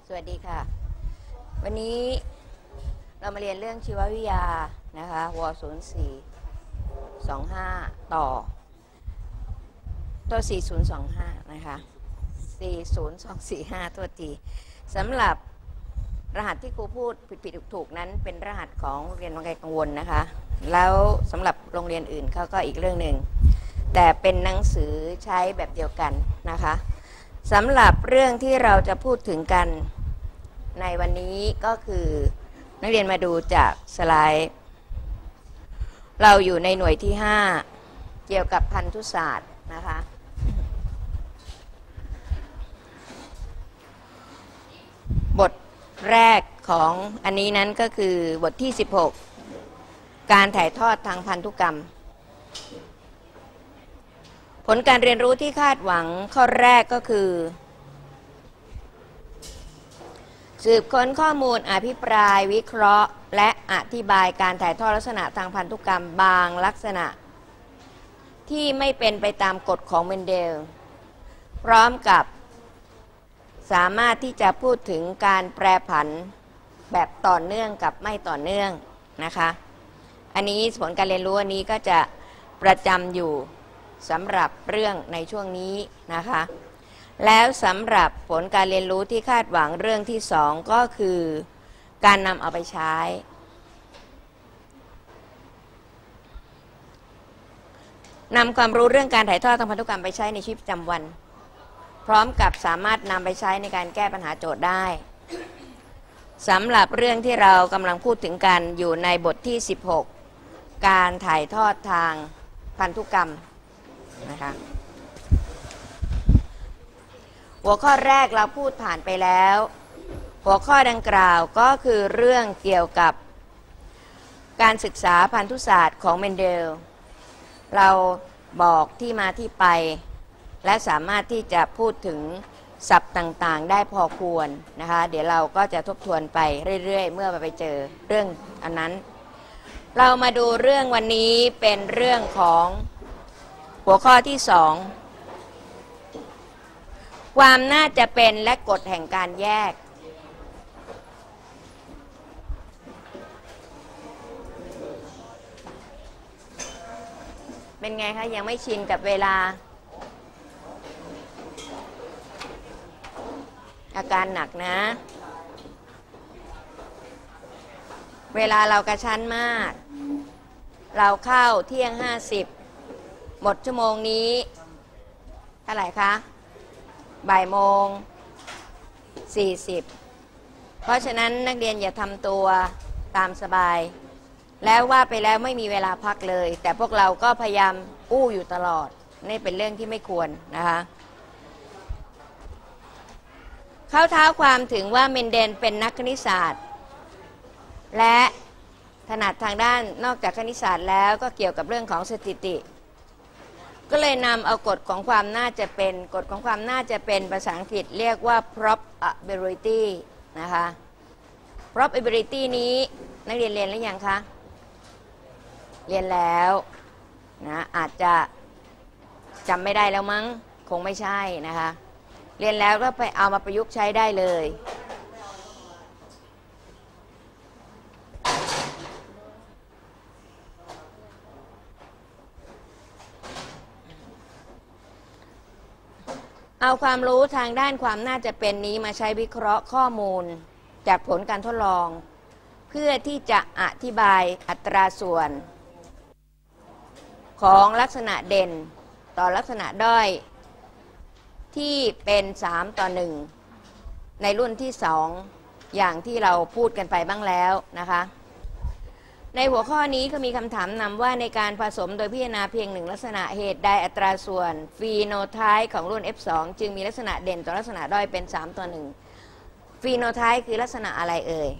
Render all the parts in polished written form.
สวัสดีค่ะวันนี้เรามาเรียนเรื่องชีววิทยานะคะว0425ตัว4025นะคะ40245ตัวทีสำหรับรหัสที่ครูพูดผิดๆถูกๆนั้นเป็นรหัสของโรงเรียนวังไกลกังวลนะคะแล้วสำหรับโรงเรียนอื่นเขาก็อีกเรื่องหนึ่งแต่เป็นหนังสือใช้แบบเดียวกันนะคะสำหรับเรื่องที่เราจะพูดถึงกันในวันนี้ก็คือนักเรียนมาดูจากสไลด์เราอยู่ในหน่วยที่5เกี่ยวกับพันธุศาสตร์นะคะบทแรกของอันนี้นั้นก็คือบทที่16การถ่ายทอดทางพันธุกรรมผลการเรียนรู้ที่คาดหวังข้อแรกก็คือสืบค้นข้อมูลอภิปรายวิเคราะห์และอธิบายการถ่ายทอดลักษณะทางพันธุกรรมบางลักษณะที่ไม่เป็นไปตามกฎของเมนเดลพร้อมกับสามารถที่จะพูดถึงการแปรผันแบบต่อเนื่องกับไม่ต่อเนื่องนะคะอันนี้ผลการเรียนรู้อันนี้ก็จะประจำอยู่สำหรับเรื่องในช่วงนี้นะคะแล้วสำหรับผลการเรียนรู้ที่คาดหวังเรื่องที่2ก็คือการนำเอาไปใช้นำความรู้เรื่องการถ่ายทอดทางพันธุกรรมไปใช้ในชีวิตประจำวันพร้อมกับสามารถนำไปใช้ในการแก้ปัญหาโจทย์ได้สำหรับเรื่องที่เรากำลังพูดถึงกันอยู่ในบทที่16การถ่ายทอดทางพันธุกรรมนะคะหัวข้อแรกเราพูดผ่านไปแล้วหัวข้อดังกล่าวก็คือเรื่องเกี่ยวกับการศึกษาพันธุศาสตร์ของเมนเดลเราบอกที่มาที่ไปและสามารถที่จะพูดถึงศัพท์ต่างๆได้พอควรนะคะเดี๋ยวเราก็จะทบทวนไปเรื่อยๆเมื่อไปเจอเรื่องอันนั้นเรามาดูเรื่องวันนี้เป็นเรื่องของหัวข้อที่2ความน่าจะเป็นและกฎแห่งการแยกเป็นไงคะยังไม่ชินกับเวลาอาการหนักนะเวลาเรากระชั้นมากเราเข้าเที่ยง50หมดชั่วโมงนี้เท่าไหร่คะบ่ายโมง40เพราะฉะนั้นนักเรียนอย่าทำตัวตามสบายแล้วว่าไปแล้วไม่มีเวลาพักเลยแต่พวกเราก็พยายามอู้อยู่ตลอดนี่เป็นเรื่องที่ไม่ควรนะคะเข้าเท้าความถึงว่าเมนเดลเป็นนักคณิตศาสตร์และถนัดทางด้านนอกจากคณิตศาสตร์แล้วก็เกี่ยวกับเรื่องของสถิติก็เลยนำเอากฎของความน่าจะเป็นกฎของความน่าจะเป็นภาษาอังกฤษเรียกว่า probability นะคะ probability นี้นักเรียนเรียนหรือยังคะเรียนแล้วนะอาจจะจำไม่ได้แล้วมั้งคงไม่ใช่นะคะเรียนแล้วก็ไปเอามาประยุกต์ใช้ได้เลยเอาความรู้ทางด้านความน่าจะเป็นนี้มาใช้วิเคราะห์ข้อมูลจากผลการทดลองเพื่อที่จะอธิบายอัตราส่วนของลักษณะเด่นต่อลักษณะด้อยที่เป็น3:1ในรุ่นที่2อย่างที่เราพูดกันไปบ้างแล้วนะคะในหัวข้อนี้ก็มีคำถามนำว่าในการผสมโดยพิจารณาเพียง1ลักษณะเหตุใดอัตราส่วนฟีโนไทป์ของรุ่น F2 จึงมีลักษณะเด่นต่อลักษณะด้อยเป็น3:1ฟีโนไทป์คือลักษณะอะไรเอ่ย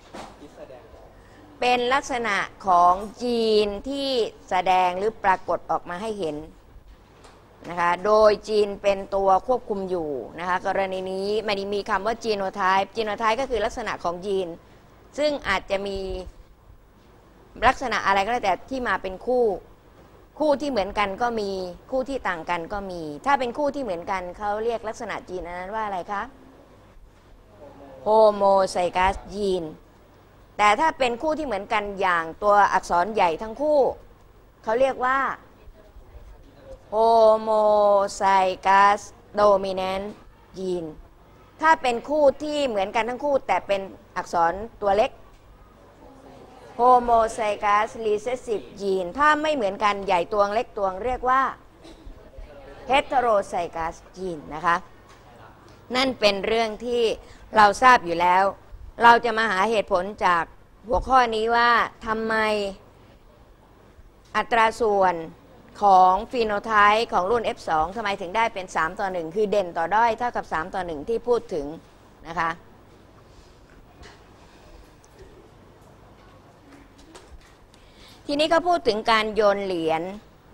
เป็นลักษณะของจีนที่แสดงหรือปรากฏออกมาให้เห็นนะคะโดยจีนเป็นตัวควบคุมอยู่นะคะกรณีนี้มันมีคำว่าจีโนไทป์จีโนไทป์ก็คือลักษณะของยีนซึ่งอาจจะมีลักษณะอะไรก็แล้วแต่ที่มาเป็นคู่ที่เหมือนกันก็มีคู่ที่ต่างกันก็มีถ้าเป็นคู่ที่เหมือนกันเขาเรียกลักษณะจีนนั้นว่าอะไรคะ โโฮโมไซกัสยีนแต่ถ้าเป็นคู่ที่เหมือนกันอย่างตัวอักษรใหญ่ทั้งคู่เขาเรียกว่าโฮโมไซกัสโดมิแนนต์ยีนถ้าเป็นคู่ที่เหมือนกันทั้งคู่แต่เป็นอักษรตัวเล็กโฮโมไซกัสรีเซสซีฟยีนถ้าไม่เหมือนกันใหญ่ตัวเล็กตัวเรียกว่าเฮตโรไซกัสยีนนะคะนั่นเป็นเรื่องที่เราทราบอยู่แล้วเราจะมาหาเหตุผลจากหัวข้อนี้ว่าทำไมอัตราส่วนของฟีโนไทป์ของรุ่น F2 ทำไมถึงได้เป็น3:1คือเด่นต่อด้อยเท่ากับ3:1ที่พูดถึงนะคะทีนี้ก็พูดถึงการโยนเหรียญ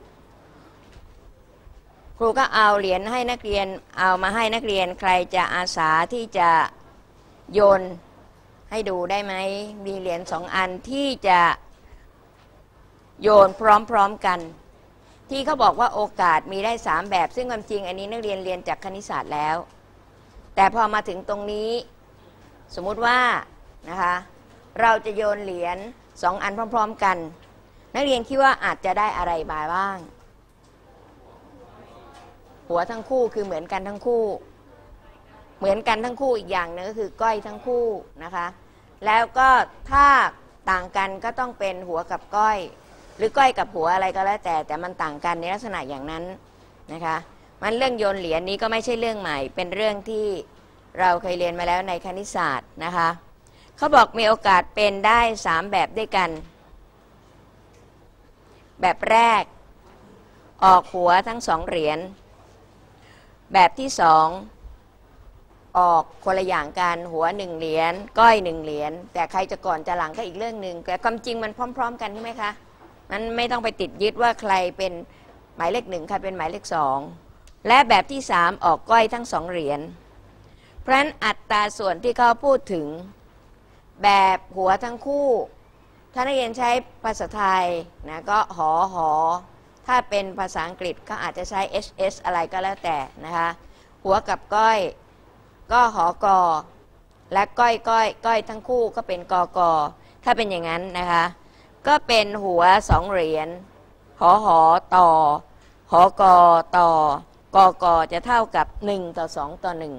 ครูก็เอาเหรียญให้นักเรียนเอามาให้นักเรียนใครจะอาสาที่จะโยนให้ดูได้ไหมมีเหรียญ2 อันที่จะโยนพร้อมๆกันที่เขาบอกว่าโอกาสมีได้3แบบซึ่งความจริงอันนี้นักเรียนเรียนจากคณิตศาสตร์แล้วแต่พอมาถึงตรงนี้สมมุติว่านะคะเราจะโยนเหรียญ2 อันพร้อมๆกันนักเรียนคิดว่าอาจจะได้อะไรบ้างหัวทั้งคู่คือเหมือนกันทั้งคู่เหมือนกันทั้งคู่อีกอย่างนึงก็คือก้อยทั้งคู่นะคะแล้วก็ถ้าต่างกันก็ต้องเป็นหัวกับก้อยหรือก้อยกับหัวอะไรก็แล้วแต่มันต่างกันในลักษณะอย่างนั้นนะคะมันเรื่องโยนเหรียญนี้ก็ไม่ใช่เรื่องใหม่เป็นเรื่องที่เราเคยเรียนมาแล้วในคณิตศาสตร์นะคะเขาบอกมีโอกาสเป็นได้3แบบด้วยกันแบบแรกออกหัวทั้ง2 เหรียญแบบที่2ออกคนละอย่างกันหัว1 เหรียญก้อย1 เหรียญแต่ใครจะก่อนจะหลังก็อีกเรื่องหนึ่งแต่ความจริงมันพร้อมๆกันใช่ไหมคะมันไม่ต้องไปติดยึดว่าใครเป็นหมายเลข1ใครเป็นหมายเลข2และแบบที่3ออกก้อยทั้ง2 เหรียญเพราะฉะนั้นอัตราส่วนที่เขาพูดถึงแบบหัวทั้งคู่ถ้านักเรียนใช้ภาษาไทยนะก็หอถ้าเป็นภาษาอังกฤษก็อาจจะใช้ hs อะไรก็แล้วแต่นะคะหัวกับก้อยก็หอกอและก้อยทั้งคู่ก็เป็นกอกอถ้าเป็นอย่างนั้นนะคะก็เป็นหัว2 เหรียญหอต่อหอกอต่อกอกอจะเท่ากับ1:2:1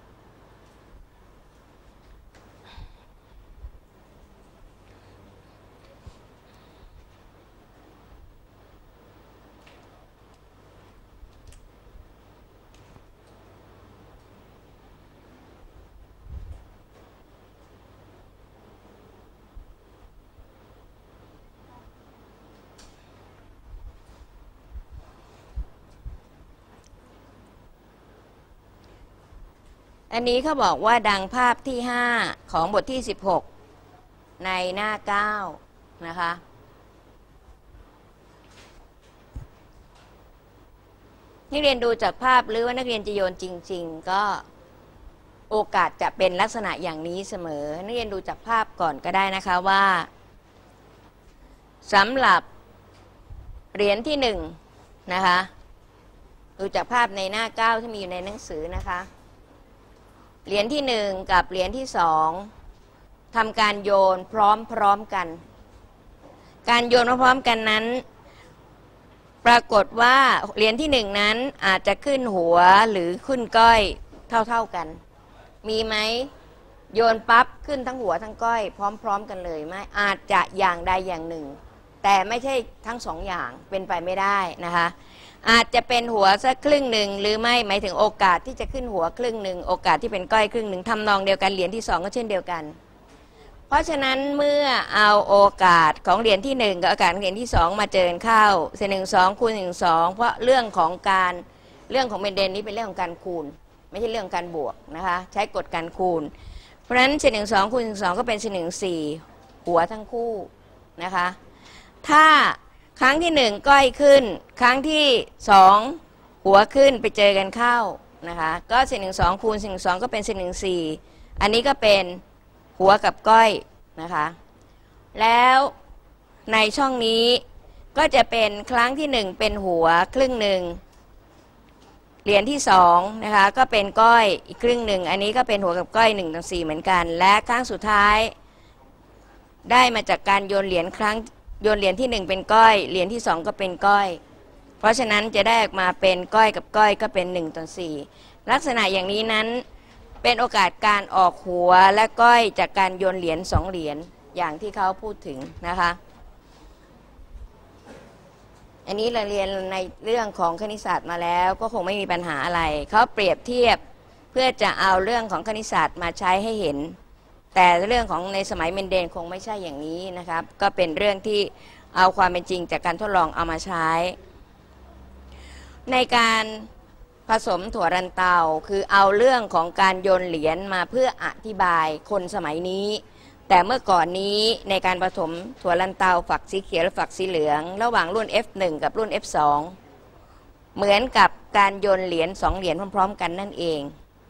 อันนี้เขาบอกว่าดังภาพที่5ของบทที่16ในหน้า9นะคะนักเรียนดูจากภาพหรือว่านักเรียนจะโยนจริงๆก็โอกาสจะเป็นลักษณะอย่างนี้เสมอนักเรียนดูจากภาพก่อนก็ได้นะคะว่าสำหรับเหรียญที่1นะคะดูจากภาพในหน้า9ที่มีอยู่ในหนังสือนะคะเหรียญที่1กับเหรียญที่2ทำการโยนพร้อมกันการโยนพร้อมกันนั้นปรากฏว่าเหรียญที่1นั้นอาจจะขึ้นหัวหรือขึ้นก้อยเท่ากันมีไหมโยนปั๊บขึ้นทั้งหัวทั้งก้อยพร้อมกันเลยไหมอาจจะอย่างใดอย่างหนึ่งแต่ไม่ใช่ทั้ง2 อย่างเป็นไปไม่ได้นะคะอาจจะเป็นหัวสักครึ่งหนึ่งหรือไม่หมายถึงโอกาสที่จะขึ้นหัวครึ่งหนึ่งโอกาสที่เป็นก้อยครึ่งหนึ่งทำนองเดียวกันเหรียญที่2ก็เช่นเดียวกันเพราะฉะนั้นเมื่อเอาโอกาสของเหรียญที่1กับโอกาสของเหรียญที่2มาเจอเข้าเศษ1 2คูณ1 2เพราะเรื่องของเมนเดลนี้เป็นเรื่องของการคูณไม่ใช่เรื่องการบวกนะคะใช้กฎการคูณเพราะฉะนั้นเศษ1 2คูณ1 2ก็เป็นเศษ1 4หัวทั้งคู่นะคะถ้าครั้งที่1ก้อยขึ้นครั้งที่2หัวขึ้นไปเจอกันเข้านะคะก็เศษ1 2คูณเศษ1 2ก็เป็นเศษ1 4อันนี้ก็เป็นหัวกับก้อยนะคะแล้วในช่องนี้ก็จะเป็นครั้งที่1เป็นหัวครึ่งหนึ่งเหรียญที่2นะคะก็เป็นก้อยอีกครึ่งหนึ่งอันนี้ก็เป็นหัวกับก้อย1/4เหมือนกันและครั้งสุดท้ายได้มาจากการโยนเหรียญที่1เป็นก้อยเหรียญที่2ก็เป็นก้อยเพราะฉะนั้นจะได้ออกมาเป็นก้อยกับก้อยก็เป็น1/4ลักษณะอย่างนี้นั้นเป็นโอกาสการออกหัวและก้อยจากการโยนเหรียญ2เหรียญอย่างที่เขาพูดถึงนะคะอันนี้เราเรียนในเรื่องของคณิตศาสตร์มาแล้วก็คงไม่มีปัญหาอะไรเขาเปรียบเทียบเพื่อจะเอาเรื่องของคณิตศาสตร์มาใช้ให้เห็นแต่เรื่องของในสมัยเมนเดลคงไม่ใช่อย่างนี้นะครับก็เป็นเรื่องที่เอาความเป็นจริงจากการทดลองเอามาใช้ในการผสมถั่วลันเตาคือเอาเรื่องของการโยนเหรียญมาเพื่ออธิบายคนสมัยนี้แต่เมื่อก่อนนี้ในการผสมถั่วลันเตาฝักสีเขียวและฝักสีเหลืองระหว่างรุ่น F1 กับรุ่น F2 เหมือนกับการโยนเหรียญ2เหรียญพร้อมๆกันนั่นเอง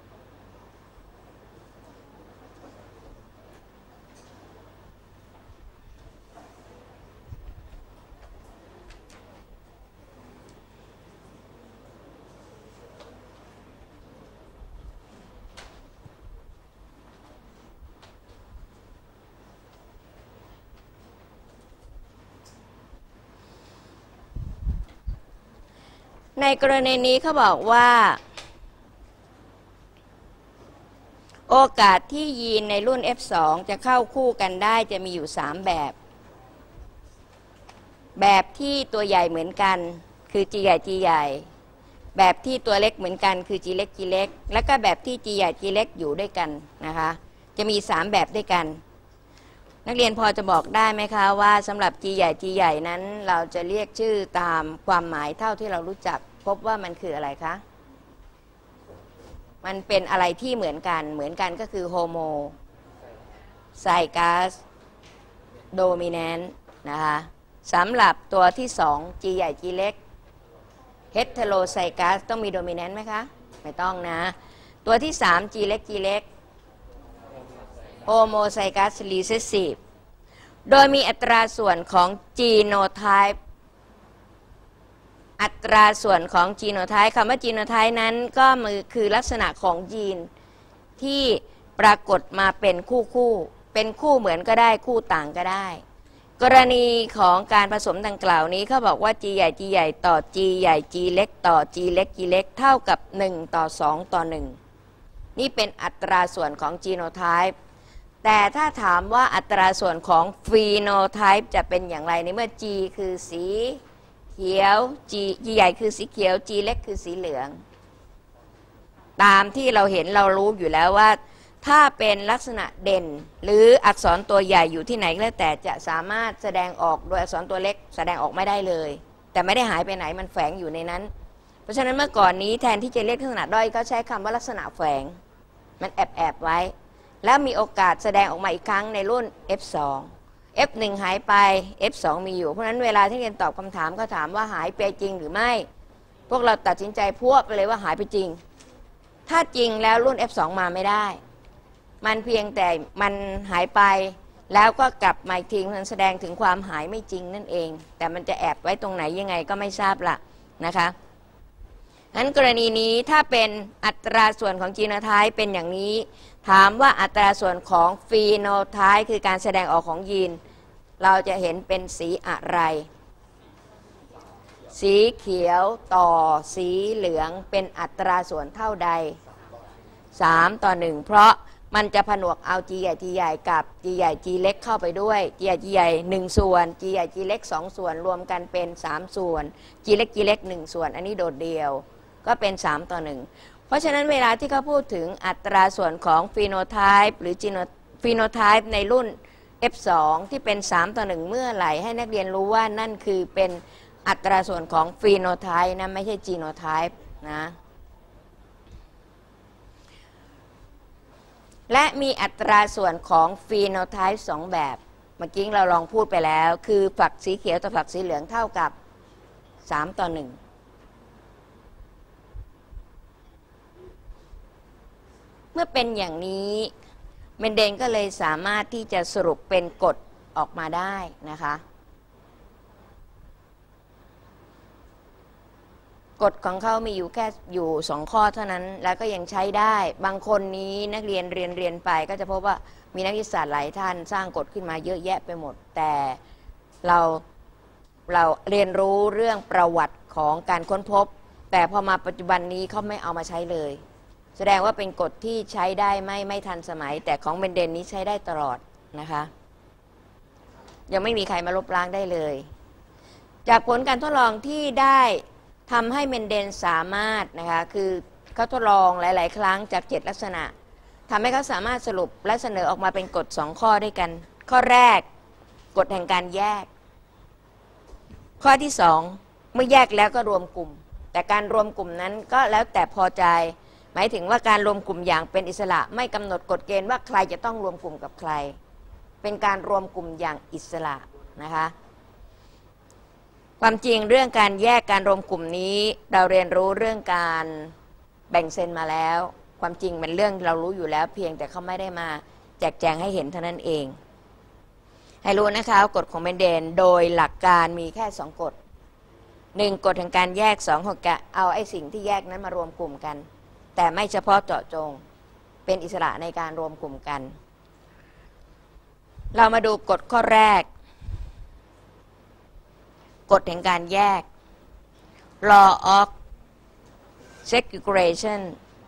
ในกรณีนี้เขาบอกว่าโอกาสที่ยีนในรุ่น F2 จะเข้าคู่กันได้จะมีอยู่3แบบที่ตัวใหญ่เหมือนกันคือ G ใหญ่ G ใหญ่แบบที่ตัวเล็กเหมือนกันคือ G เล็ก G เล็กและก็แบบที่ G ใหญ่ G เล็กอยู่ด้วยกันนะคะจะมี3แบบด้วยกันนักเรียนพอจะบอกได้ไหมคะว่าสำหรับ G ใหญ่ G ใหญ่นั้นเราจะเรียกชื่อตามความหมายเท่าที่เรารู้จักพบว่ามันคืออะไรคะมันเป็นอะไรที่เหมือนกันก็คือโฮโมไซกัสโดมิแนนต์นะคะสำหรับตัวที่2 G ใหญ่ G เล็กเฮเทโรไซกัสต้องมีโดมิแนนต์ไหมคะไม่ต้องนะตัวที่3 G เล็ก G เล็กโฮโมไซกัสรีเซสซีฟโดยมีอัตราส่วนของจีโนไทป์อัตราส่วนของจีโนไทป์คำว่าจีโนไทป์นั้นก็คือลักษณะของยีนที่ปรากฏมาเป็นคู่เหมือนก็ได้คู่ต่างก็ได้กรณีของการผสมดังกล่าวนี้เขาบอกว่า G ใหญ่ G ใหญ่ต่อ G ใหญ่ G เล็กต่อ G เล็ก G เล็กเท่ากับ1ต่อ2ต่อ1นี่เป็นอัตราส่วนของจีโนไทป์แต่ถ้าถามว่าอัตราส่วนของฟีโนไทป์จะเป็นอย่างไรในเมื่อ G คือสีเขียว G ใหญ่คือสีเขียว G เล็กคือสีเหลืองตามที่เราเห็นเรารู้อยู่แล้วว่าถ้าเป็นลักษณะเด่นหรืออักษรตัวใหญ่อยู่ที่ไหนก็แล้วแต่จะสามารถแสดงออกโดยอักษรตัวเล็กแสดงออกไม่ได้เลยแต่ไม่ได้หายไปไหนมันแฝงอยู่ในนั้นเพราะฉะนั้นเมื่อก่อนนี้แทนที่จะเรียกลักษณะด้อยก็ใช้คำว่าลักษณะแฝงมันแอบไว้แล้วมีโอกาสแสดงออกมาอีกครั้งในรุ่น F2 F1 หายไป F2 มีอยู่เพราะฉะนั้นเวลาที่เรียนตอบคำถามก็ถามว่าหายไปจริงหรือไม่พวกเราตัดสินใจพวกไปเลยว่าหายไปจริงถ้าจริงแล้วรุ่น F2 มาไม่ได้มันเพียงแต่มันหายไปแล้วก็กลับมาอีกทีมันแสดงถึงความหายไม่จริงนั่นเองแต่มันจะแอบไว้ตรงไหนยังไงก็ไม่ทราบละนะคะงั้นกรณีนี้ถ้าเป็นอัตราส่วนของจีโนไทป์เป็นอย่างนี้ถามว่าอัตราส่วนของฟีโนไทป์คือการแสดงออกของยีนเราจะเห็นเป็นสีอะไรสีเขียวต่อสีเหลืองเป็นอัตราส่วนเท่าใด3ต่อ1เพราะมันจะผนวกเอา G ใหญ่ G ใหญ่กับ G ใหญ่ G เล็กเข้าไปด้วย G ใหญ่ G ใหญ่1ส่วน G ใหญ่ G เล็ก2ส่วนรวมกันเป็น3ส่วน G เล็ก G เล็ก1ส่วนอันนี้โดดเดียวก็เป็น3ต่อ1เพราะฉะนั้นเวลาที่เขาพูดถึงอัตราส่วนของฟีโนไทป์หรือฟีโนไทป์ในรุ่น F2 ที่เป็น3ต่อ1เมื่อไหร่ให้นักเรียนรู้ว่านั่นคือเป็นอัตราส่วนของฟีโนไทป์นะไม่ใช่จีโนไทป์นะและมีอัตราส่วนของฟีโนไทป์2แบบเมื่อกี้เราลองพูดไปแล้วคือฝักสีเขียวต่อฝักสีเหลืองเท่ากับ3ต่อ1เมื่อเป็นอย่างนี้เมนเดลก็เลยสามารถที่จะสรุปเป็นกฎออกมาได้นะคะกฎของเขามีอยู่แค่อยู่2 ข้อเท่านั้นแล้วก็ยังใช้ได้บางคนนี้นักเรียนเรียนไปก็จะพบว่ามีนักวิทยาศาสตร์หลายท่านสร้างกฎขึ้นมาเยอะแยะไปหมดแต่เราเรียนรู้เรื่องประวัติของการค้นพบแต่พอมาปัจจุบันนี้เขาไม่เอามาใช้เลยแสดงว่าเป็นกฎที่ใช้ได้ไม่ทันสมัยแต่ของเมนเดลนี้ใช้ได้ตลอดนะคะยังไม่มีใครมาลบล้างได้เลยจากผลการทดลองที่ได้ทำให้เมนเดลสามารถนะคะคือเขาทดลองหลายๆครั้งจาก7 ลักษณะทำให้เขาสามารถสรุปและเสนอออกมาเป็นกฎ2 ข้อด้วยกันข้อแรกกฎแห่งการแยกข้อที่2เมื่อแยกแล้วก็รวมกลุ่มแต่การรวมกลุ่มนั้นก็แล้วแต่พอใจหมายถึงว่าการรวมกลุ่มอย่างเป็นอิสระไม่กำหนดกฎเกณฑ์ว่าใครจะต้องรวมกลุ่มกับใครเป็นการรวมกลุ่มอย่างอิสระนะคะความจริงเรื่องการแยกการรวมกลุ่มนี้เราเรียนรู้เรื่องการแบ่งเซนมาแล้วความจริงเป็นเรื่องเรารู้อยู่แล้วเพียงแต่เขาไม่ได้มาแจกแจงให้เห็นเท่านั้นเองให้รู้นะคะกฎของเมนเดลโดยหลักการมีแค่2 กฎ1กฎแห่งการแยก2ของการเอาไอ้สิ่งที่แยกนั้นมารวมกลุ่มกันแต่ไม่เฉพาะเจาะจงเป็นอิสระในการรวมกลุ่มกันเรามาดูกฎข้อแรกกฎแห่งการแยก law of segregation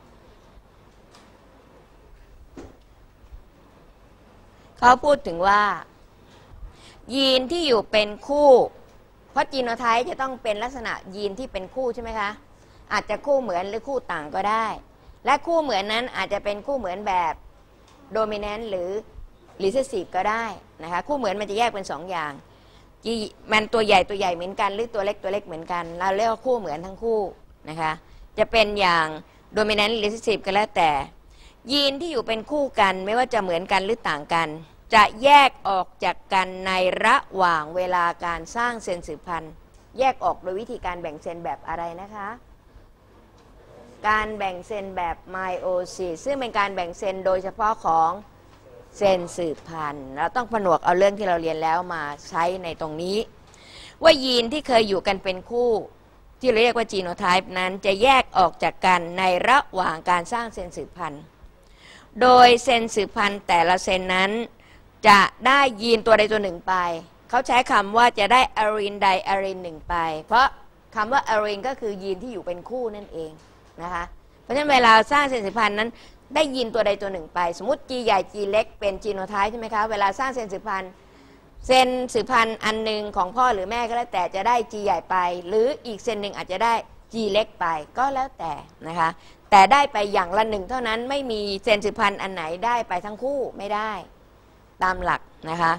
เขาพูดถึงว่ายีนที่อยู่เป็นคู่เพราะจีโนไทป์จะต้องเป็นลักษณะยีนที่เป็นคู่ใช่ไหมคะอาจจะคู่เหมือนหรือคู่ต่างก็ได้และคู่เหมือนนั้นอาจจะเป็นคู่เหมือนแบบ dominant หรือ recessive ก็ได้นะคะคู่เหมือนมันจะแยกเป็น2 อย่างมันตัวใหญ่เหมือนกันหรือตัวเล็กเหมือนกันเราเรียกว่าคู่เหมือนทั้งคู่นะคะจะเป็นอย่าง dominant recessive ก็แล้วแต่ยีนที่อยู่เป็นคู่กันไม่ว่าจะเหมือนกันหรือต่างกันจะแยกออกจากกันในระหว่างเวลาการสร้างเซลล์สืบพันธุ์แยกออกโดยวิธีการแบ่งเซลล์แบบอะไรนะคะการแบ่งเซลล์แบบไมโอซิสซึ่งเป็นการแบ่งเซลล์โดยเฉพาะของเซลล์สืบพันธุ์เราต้องผนวกเอาเรื่องที่เราเรียนแล้วมาใช้ในตรงนี้ว่ายีนที่เคยอยู่กันเป็นคู่ที่เรียกว่าจีโนไทป์นั้นจะแยกออกจากกันในระหว่างการสร้างเซลล์สืบพันธุ์โดยเซลล์สืบพันธุ์แต่ละเซลล์นั้นจะได้ยีนตัวใดตัวหนึ่งไปเขาใช้คำว่าจะได้อะรีนไดอะรีน1ไปเพราะคำว่าอะรีนก็คือยีนที่อยู่เป็นคู่นั่นเองนะคะเพราะฉะนั้นเวลาสร้างเซลล์สืบพันธุ์นั้นได้ยีนตัวใดตัวหนึ่งไปสมมติ G ใหญ่ G เล็กเป็นจีโนไทป์ใช่ไหมคะเวลาสร้างเซลล์สืบพันธุ์เซลล์สืบพันธุ์อันหนึ่งของพ่อหรือแม่ก็แล้วแต่จะได้ G ใหญ่ไปหรืออีกเซลล์หนึ่งอาจจะได้ G เล็กไปก็แล้วแต่นะคะแต่ได้ไปอย่างละ1เท่านั้นไม่มีเซลล์สืบพันธุ์อันไหนได้ไปทั้งคู่ไม่ได้ตามหลักนะคะ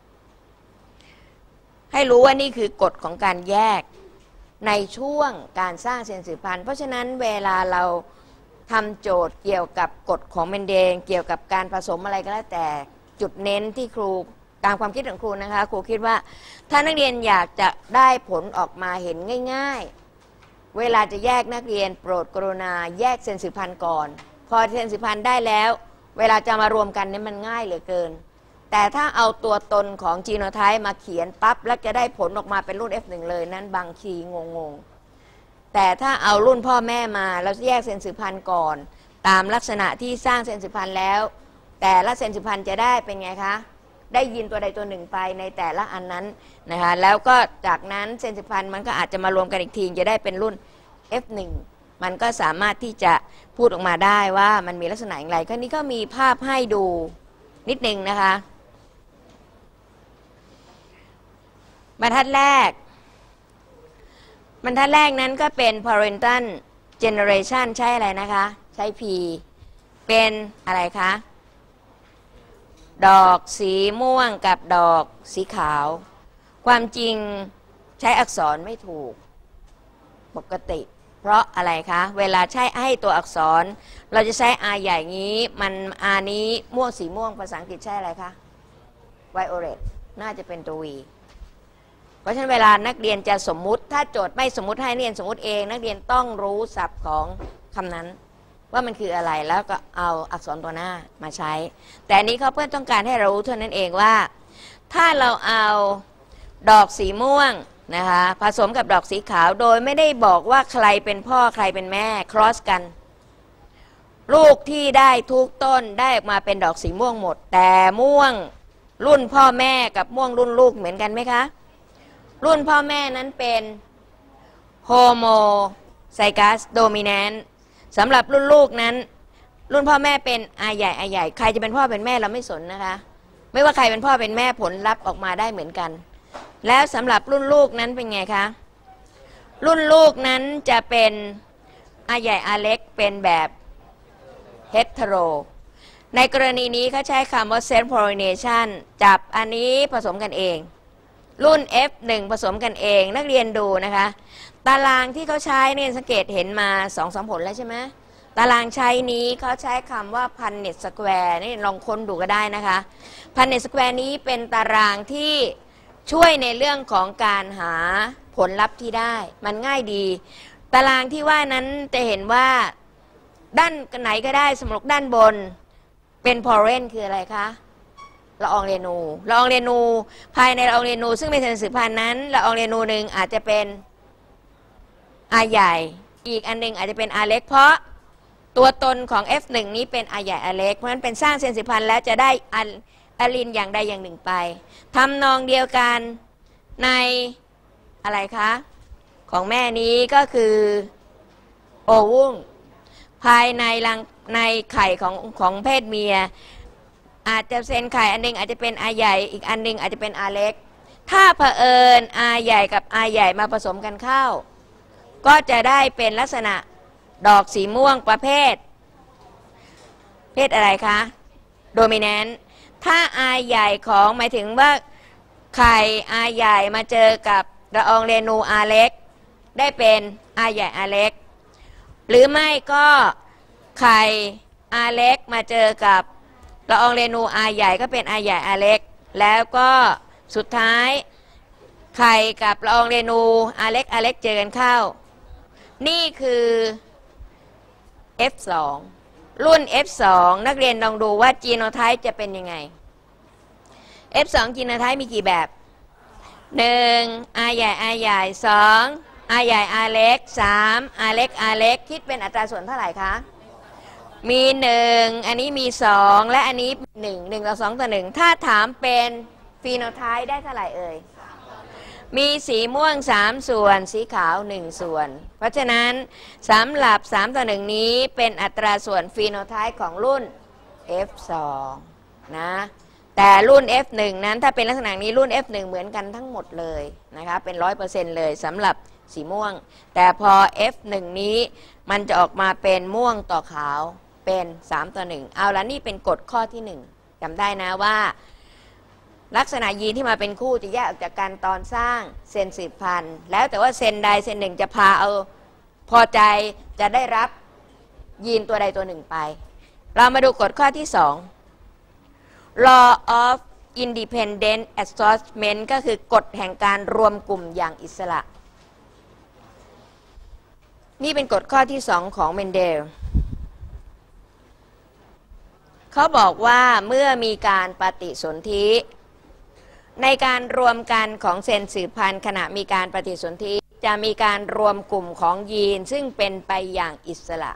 ให้รู้ว่านี่คือกฎของการแยกในช่วงการสร้างเซลล์สืบพันธุ์เพราะฉะนั้นเวลาเราทำโจทย์เกี่ยวกับกฎของเมนเดลเกี่ยวกับการผสมอะไรก็แล้วแต่จุดเน้นที่ครูตามความคิดของครูนะคะครูคิดว่าถ้านักเรียนอยากจะได้ผลออกมาเห็นง่ายๆเวลาจะแยกนักเรียนโปรดกรุณาแยกเซลล์สืบพันธุ์ก่อนพอเซลล์สืบพันธุ์ได้แล้วเวลาจะมารวมกันเนี่ยมันง่ายเหลือเกินแต่ถ้าเอาตัวตนของจีโนไทป์มาเขียนปั๊บแล้วจะได้ผลออกมาเป็นรุ่น F1 เลยนั้นบางทีงงแต่ถ้าเอารุ่นพ่อแม่มาเราแยกเซลล์สืบพันธุ์ก่อนตามลักษณะที่สร้างเซลล์สืบพันธุ์แล้วแต่ละเซลล์สืบพันธุ์จะได้เป็นไงคะได้ยีนตัวใดตัวหนึ่งไปในแต่ละอันนั้นนะคะแล้วก็จากนั้นเซลล์สืบพันธุ์มันก็อาจจะมารวมกันอีกทีจะได้เป็นรุ่น F1 มันก็สามารถที่จะพูดออกมาได้ว่ามันมีลักษณะอย่างไรคราวนี้ก็มีภาพให้ดูนิดนึงนะคะบรรทัดแรกนั้นก็เป็น parental generation ใช่อะไรนะคะใช้ P เป็นอะไรคะดอกสีม่วงกับดอกสีขาวความจริงใช้อักษรไม่ถูกปกติเพราะอะไรคะเวลาใช้ให้ตัวอักษรเราจะใช้ R ใหญ่งี้มัน R นี้ม่วงสีม่วงภาษาอังกฤษใช่อะไรคะ violet น่าจะเป็นตัว Vเพราะฉะนั้นเวลานักเรียนจะสมมุติถ้าโจทย์ไม่สมมุติให้นักเรียนสมมุติเองนักเรียนต้องรู้ศัพท์ของคำนั้นว่ามันคืออะไรแล้วก็เอาอักษรตัวหน้ามาใช้แต่อันนี้เขาเพื่อต้องการให้เรารู้เท่านั้นเองว่าถ้าเราเอาดอกสีม่วงนะคะผสมกับดอกสีขาวโดยไม่ได้บอกว่าใครเป็นพ่อใครเป็นแม่ครอสกันลูกที่ได้ทุกต้นได้ออกมาเป็นดอกสีม่วงหมดแต่ม่วงรุ่นพ่อแม่กับม่วงรุ่นลูกเหมือนกันไหมคะรุ่นพ่อแม่นั้นเป็นโฮโมไซกัสโดมิแนนต์สำหรับรุ่นลูกนั้นรุ่นพ่อแม่เป็นอาใหญ่ใครจะเป็นพ่อเป็นแม่เราไม่สนนะคะไม่ว่าใครเป็นพ่อเป็นแม่ผลลัพธ์ออกมาได้เหมือนกันแล้วสำหรับรุ่นลูกนั้นเป็นไงคะรุ่นลูกนั้นจะเป็นอาใหญ่อาเล็กเป็นแบบเฮตโรในกรณีนี้เขาใช้คำว่า self pollination จับอันนี้ผสมกันเองรุ่น F1 ผสมกันเองนักเรียนดูนะคะตารางที่เขาใช้เนี่ยสังเกตเห็นมา 2-3 ผลแล้วใช่ไหมตารางใช้นี้เขาใช้คำว่าพันเน็ตสแควร์นี่ลองค้นดูก็ได้นะคะพันเน็ตสแควร์นี้เป็นตารางที่ช่วยในเรื่องของการหาผลลัพธ์ที่ได้มันง่ายดีตารางที่ว่านั้นจะเห็นว่าด้านไหนก็ได้สมมติด้านบนเป็นพอเรนคืออะไรคะละอองเรนูละอองเรนูภายในละอองเรนูซึ่งเป็นเส้นสืบพันธุ์นั้นละอองเรนูหนึ่งอาจจะเป็นอาใหญ่อีกอันนึงอาจจะเป็นอาเล็กเพราะตัวตนของ F1 นี้เป็นอาใหญ่อาเล็กเพราะฉะนั้นเป็นสร้างเส้นสืบพันธุ์แล้วจะได้อะลินอย่างใดอย่างหนึ่งไปทำนองเดียวกันในอะไรคะของแม่นี้ก็คือโอวุ้งภายในรังในไข่ของเพศเมียอาจจะเซนไข่อันนึงอาจจะเป็นอาใหญ่อีกอันนึงอาจจะเป็นอาเล็กถ้าเผอิญอาใหญ่กับอาใหญ่มาผสมกันเข้าก็จะได้เป็นลักษณะดอกสีม่วงประเภทอะไรคะโดมิแนนต์ถ้าอาใหญ่ของหมายถึงว่าไข่อาใหญ่มาเจอกับละอองเรนูอาเล็กได้เป็นอาใหญ่อาเล็กหรือไม่ก็ไข่อาเล็กมาเจอกับละอองเรนูอาใหญ่ก็เป็นอาใหญ่อาเล็กแล้วก็สุดท้ายไข่กับละอองเรนูอาเล็กเจอกันเข้านี่คือ F2 รุ่น F2 นักเรียนลองดูว่าจีโนไทป์จะเป็นยังไง F2 จีโนไทป์มีกี่แบบ1อาใหญ่2อาใหญ่อาเล็ก3อาเล็กคิดเป็นอัตราส่วนเท่าไหร่คะมี1อันนี้มี2และอันนี้1ต่อ2ต่อ1ถ้าถามเป็นฟีโนไทป์ได้เท่าไหร่เอ่ยมีสีม่วง3ส่วนสีขาว1ส่วนเพราะฉะนั้นสำหรับ3ต่อ1นี้เป็นอัตราส่วนฟีโนไทป์ของรุ่น F2 นะแต่รุ่น F1 นั้นถ้าเป็นลักษณะนี้รุ่น F1 เหมือนกันทั้งหมดเลยนะคะเป็น 100% เลยสำหรับสีม่วงแต่พอ F1 นี้มันจะออกมาเป็นม่วงต่อขาวเป็น3ต่อ1เอาละนี่เป็นกฎข้อที่1จำได้นะว่าลักษณะยีนที่มาเป็นคู่จะแยกออกจากกันตอนสร้างเซนสืบพันธุ์แล้วแต่ว่าเซนใดเซนหนึ่งจะพาเอาพอใจจะได้รับยีนตัวใดตัวหนึ่งไปเรามาดูกฎข้อที่2 Law of Independent Assortment ก็คือกฎแห่งการรวมกลุ่มอย่างอิสระนี่เป็นกฎข้อที่2ของเมนเดลเขาบอกว่าเมื่อมีการปฏิสนธิในการรวมกันของเซลล์สืบพันธุ์ขณะมีการปฏิสนธิจะมีการรวมกลุ่มของยีนซึ่งเป็นไปอย่างอิสระ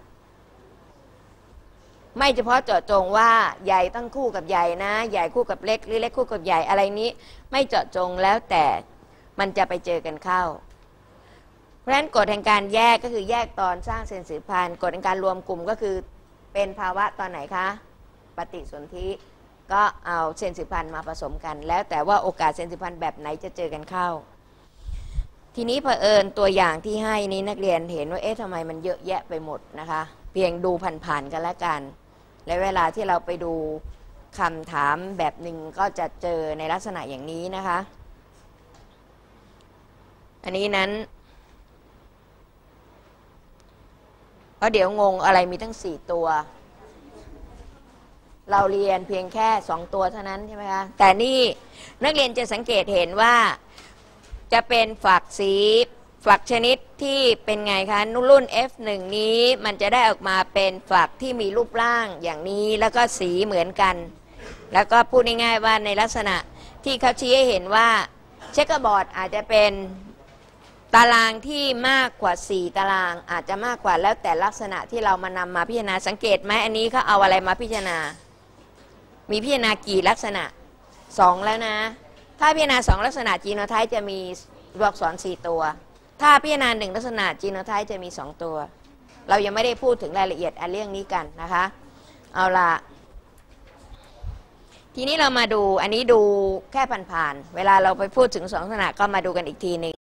ไม่เฉพาะเจาะจงว่าใหญ่ต้องคู่กับใหญ่นะใหญ่คู่กับเล็กหรือเล็กคู่กับใหญ่อะไรนี้ไม่เจาะจงแล้วแต่มันจะไปเจอกันเข้าเพราะฉะนั้นกฎแห่งการแยกก็คือแยกตอนสร้างเซลล์สืบพันธุ์กฎแห่งการรวมกลุ่มก็คือเป็นภาวะตอนไหนคะปฏิสนธิก็เอาเซลล์สืบพันธุ์มาผสมกันแล้วแต่ว่าโอกาสเซลล์สืบพันธุ์แบบไหนจะเจอกันเข้าทีนี้เผอิญตัวอย่างที่ให้นี้นักเรียนเห็นว่าเอ๊ะทำไมมันเยอะแยะไปหมดนะคะเพียงดูผ่านๆกันละกันและเวลาที่เราไปดูคำถามแบบหนึ่งก็จะเจอในลักษณะอย่างนี้นะคะอันนี้นั้นเพราะเดี๋ยวงงอะไรมีทั้ง4ตัวเราเรียนเพียงแค่2ตัวเท่านั้นใช่ไหมคะแต่นี่นักเรียนจะสังเกตเห็นว่าจะเป็นฝักสีฝักชนิดที่เป็นไงคะรุ่น F1 นี้มันจะได้ออกมาเป็นฝักที่มีรูปร่างอย่างนี้แล้วก็สีเหมือนกันแล้วก็พูดง่ายๆว่าในลักษณะที่เขาชี้ให้เห็นว่าเช็คเกอร์บอร์ดอาจจะเป็นตารางที่มากกว่า4ตารางอาจจะมากกว่าแล้วแต่ลักษณะที่เรามานำมาพิจารณาสังเกตไหมอันนี้เขาเอาอะไรมาพิจารณามีพิจารณากี่ลักษณะ2แล้วนะถ้าพิจารณา2ลักษณะจีโนไทป์จะมีตัวอักษร4ตัวถ้าพิจารณา1ลักษณะจีโนไทป์จะมี2ตัวเรายังไม่ได้พูดถึงรายละเอียดอันเรื่องนี้กันนะคะเอาละทีนี้เรามาดูอันนี้ดูแค่ผ่านๆเวลาเราไปพูดถึง2ลักษณะก็มาดูกันอีกทีนึง